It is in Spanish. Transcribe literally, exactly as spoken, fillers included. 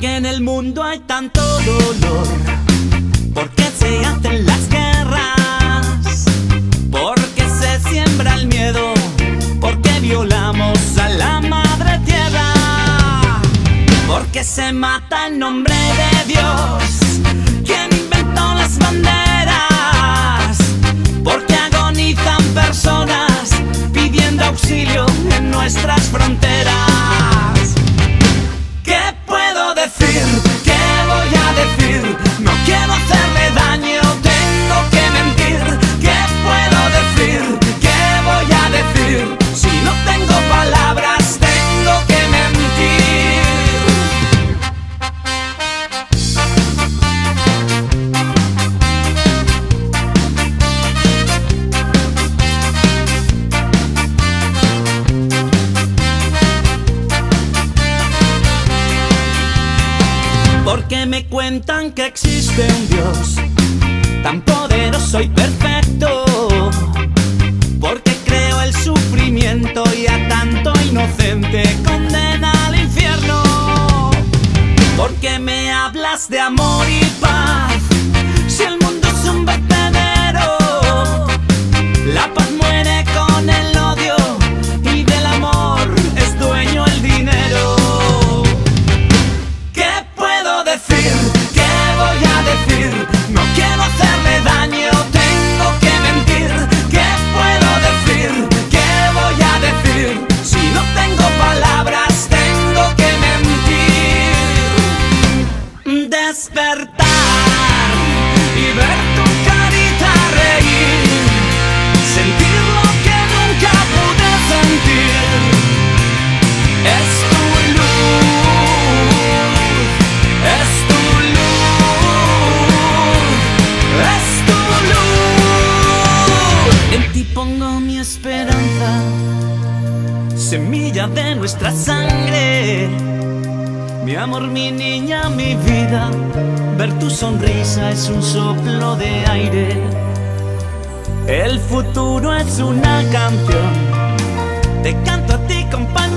Porque en el mundo hay tanto dolor, porque se hacen las guerras, porque se siembra el miedo, porque violamos a la madre tierra, porque se mata en nombre de Dios, quien inventó las banderas, porque agonizan personas pidiendo auxilio en nuestras fronteras. ¿Qué puedo decir? ¿Qué voy a decir? No quiero hacerle daño, tengo que mentir. ¿Qué puedo decir? ¿Qué voy a decir? Si no tengo palabras, tengo que Porque me cuentan que existe un Dios tan poderoso y perfecto, porque creo el sufrimiento y a tanto inocente condena al infierno. Porque me hablas de amor y paz, si el mundo es un vertedero, la paz muere con el odio y del amor es dueño el dinero. ¿Qué voy a decir? No quiero hacerle daño, tengo que mentir. ¿Qué puedo decir? ¿Qué voy a decir? Si no tengo palabras, tengo que mentir. Despertar y ver tu carita reír, sentir lo que nunca pude sentir. Es tu luz, es tu En ti pongo mi esperanza, semilla de nuestra sangre. Mi amor, mi niña, mi vida, ver tu sonrisa es un soplo de aire. El futuro es una canción, te canto a ti, compañero.